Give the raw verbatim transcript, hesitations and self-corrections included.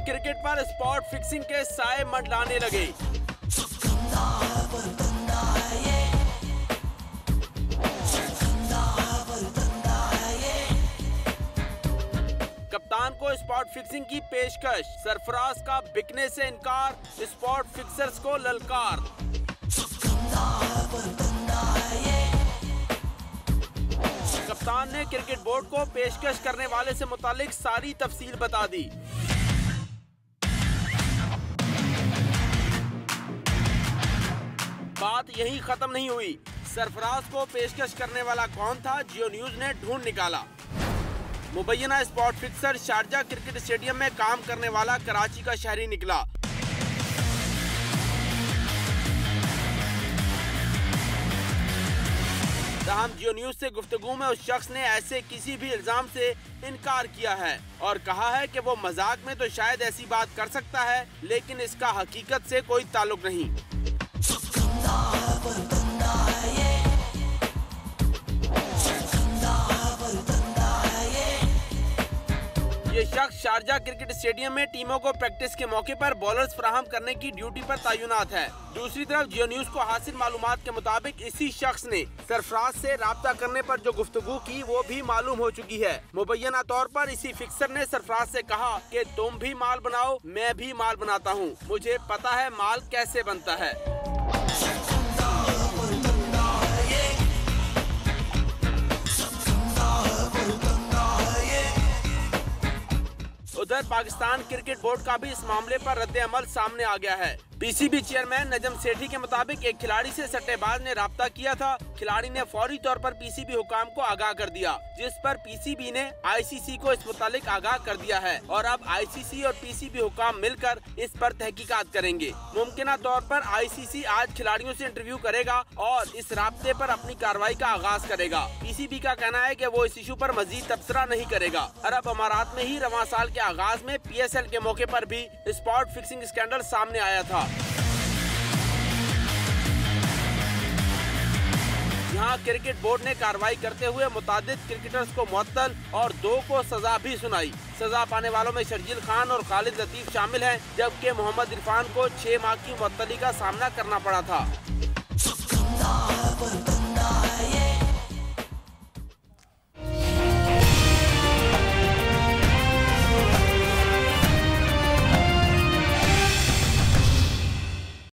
Cricket पर spot fixing के साए मंडलाने लगे। कप्तान को स्पॉट फिक्सिंग की पेशकश, सरफराज का बिकने से इनकार, स्पॉट फिक्सर्स को ललकार। कप्तान ने क्रिकेट बोर्ड को पेशकश करने वाले से मुतालिक सारी तफसील बता दी। बात यही खत्म नहीं हुई। सरफराज को पेशकश करने वाला कौन था, जियो न्यूज ने ढूंढ निकाला। मुबैना spot fixer Sharjah cricket stadium में काम करने वाला कराची का शहरी निकला। ताहम जियो न्यूज से गुफ्तगू में उस शख्स ने ऐसे किसी भी इल्जाम से इनकार किया है और कहा है कि वो मजाक में तो शायद ऐसी बात कर सकता है, लेकिन इसका हकीकत से कोई ताल्लुक नहीं। ये शख्स शारजा क्रिकेट स्टेडियम में टीमों को प्रैक्टिस के मौके पर बॉलर्स फराहम करने की ड्यूटी पर तैनात है। दूसरी तरफ जियो न्यूज को हासिल मालूमात के मुताबिक इसी शख्स ने सरफराज से राब्ता करने पर जो गुफ्तगू की वो भी मालूम हो चुकी है। मुबैना तौर पर इसी फिक्सर ने सरफराज से कहा कि तुम भी माल बनाओ, मैं भी माल बनाता हूँ, मुझे पता है माल कैसे बनता है। उधर पाकिस्तान क्रिकेट बोर्ड का भी इस मामले पर रद्द अमल सामने आ गया है। पीसीबी चेयरमैन नजम सेठी के मुताबिक एक खिलाड़ी से सट्टेबाज ने राब्ता किया था। खिलाड़ी ने फौरी तौर पर पीसीबी हुकाम को आगाह कर दिया, जिस पर पीसीबी ने आईसीसी को इस मुतालिक आगाह कर दिया है और अब आईसीसी और पीसीबी हुकाम मिलकर इस पर तहकीकात करेंगे। मुमकिना तौर पर आईसीसी आज खिलाड़ियों से इंटरव्यू करेगा और इस राब्ते पर अपनी कार्रवाई का आगाज करेगा। पीसीबी का कहना है कि वो इस इशू पर मजीद तबसरा नहीं करेगा। अरब अमारात में ही रवां साल के आगाज में पीएसएल के मौके पर भी स्पॉट फिक्सिंग स्कैंडल सामने आया था। यहाँ क्रिकेट बोर्ड ने कार्रवाई करते हुए मुतादिद क्रिकेटर्स को मुअत्तल और दो को सजा भी सुनाई। सजा पाने वालों में शर्जील खान और खालिद लतीफ शामिल हैं, जबकि मोहम्मद इरफान को छह माह की मुअत्तली का सामना करना पड़ा था।